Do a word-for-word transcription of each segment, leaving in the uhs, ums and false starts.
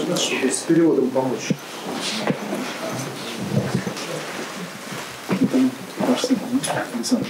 да, чтобы с переводом помочь. Александр,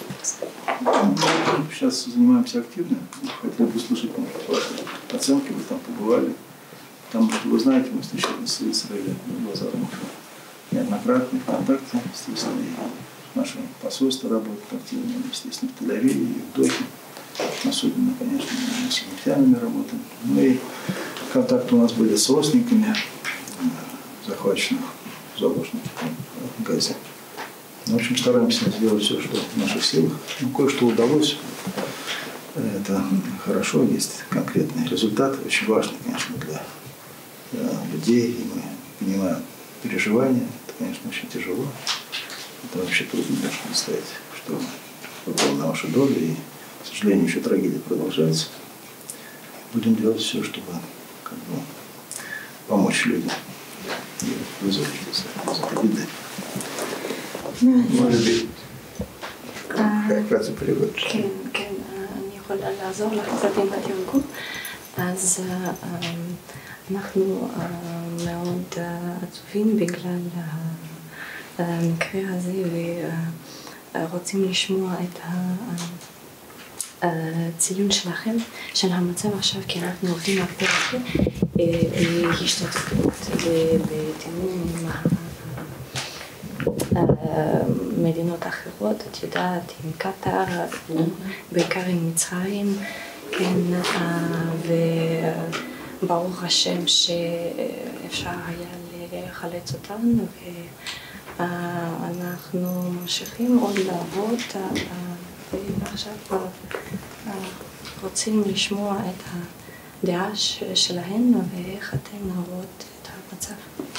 мы сейчас занимаемся активно. Хотел бы услышать ваши оценки, вы там побывали. Потому что, вы знаете, мы встречались с Израилем Лазаром неоднократно, в контакте, естественно, и наше посольство работает активно, естественно, в Тель-Авиве и в Дохе. Особенно, конечно, с нефтянами работаем. Ну и контакты у нас были с родственниками захваченных заложников в Газе. В общем, стараемся сделать все, что в наших силах. Ну, кое-что удалось. Это хорошо, есть конкретные результаты, очень важные, конечно, для, для людей. И мы понимаем переживания. Это, конечно, очень тяжело. Это вообще трудно даже представить, что попало на вашу долю. И, к сожалению, еще трагедия продолжается. Будем делать все, чтобы как бы, помочь людям и вызволить из этой беды. Может быть, как раз и перевод. כן, כן, אני יכולה לעזור לך קצת עם התרגום. אז אנחנו מאוד עצובים בגלל המקרה הזה ורוצים לשמוע את הציון שלכם, של המצב עכשיו, כי אנחנו עובדים הרבה הרבה השתתפות בתיאום עם מדינות אחרות, את יודעת, עם קטר, בעיקר עם מצרים, כן, וברוך השם שאפשר היה לחלץ אותנו, ואנחנו ממשיכים עוד לעבוד, ועכשיו רוצים לשמוע את הדעה שלהם ואיך אתם רואות את המצב.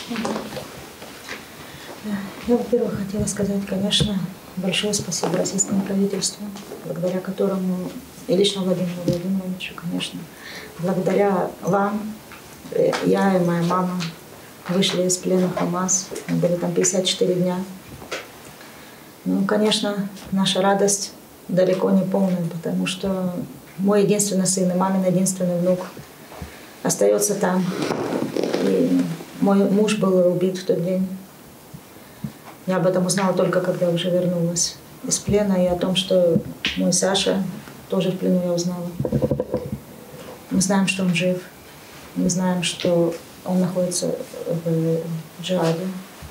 Я, во-первых, хотела сказать, конечно, большое спасибо российскому правительству, благодаря которому, и лично Владимиру Владимировичу, конечно, благодаря вам, я и моя мама вышли из плена Хамас, мы были там пятьдесят четыре дня. Ну, конечно, наша радость далеко не полная, потому что мой единственный сын и мамин единственный внук остается там. И мой муж был убит в тот день. Я об этом узнала только, когда уже вернулась из плена, и о том, что мой Саша тоже в плену, я узнала. Мы знаем, что он жив, мы знаем, что он находится в джихаде.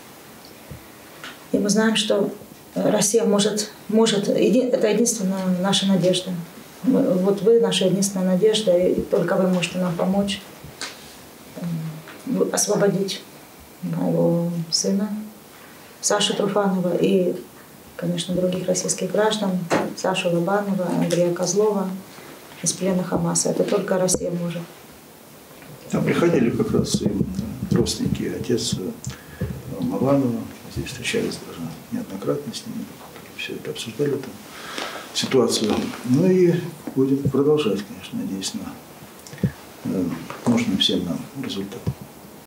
И мы знаем, что Россия может, может, это единственная наша надежда. Вот вы наша единственная надежда, и только вы можете нам помочь освободить моего сына, Сашу Труфанова и, конечно, других российских граждан, Сашу Лобанова, Андрея Козлова из плена Хамаса. Это только Россия может. Там приходили как раз и родственники, отец Маланова, здесь встречались даже неоднократно с ними, все это обсуждали, там, ситуацию. Ну и будем продолжать, конечно, надеюсь на нужный всем нам результат.